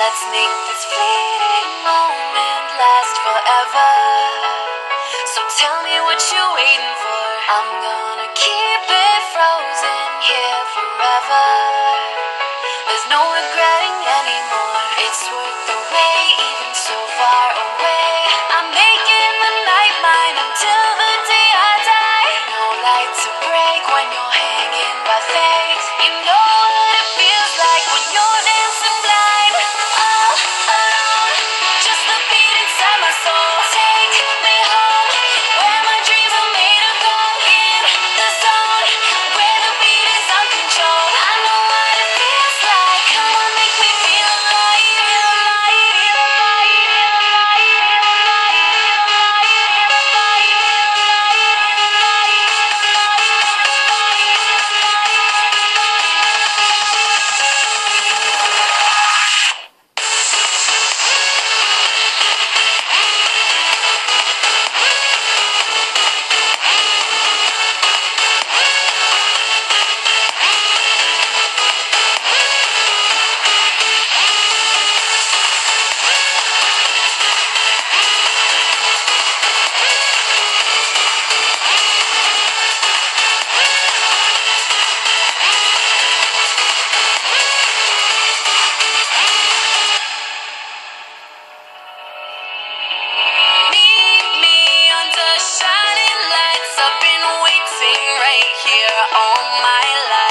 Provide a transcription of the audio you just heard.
Let's make this fleeting moment last forever. So tell me what you're waiting for. I'm gonna keep it frozen here forever. There's no regretting anymore. It's worth the wait, even so far away. I'm making the night mine until the day I die. No light to break when you're hanging by fate. You know what it feels like when you're dancing blind. All alone, just the beat inside my soul. Take me home, where my dreams are made of gold. In the zone, where the beat is uncontrolled. I know what it feels like. Come on, make me feel alive. Feel alive, feel alive, feel alive, feel shining lights. I've been waiting right here all my life.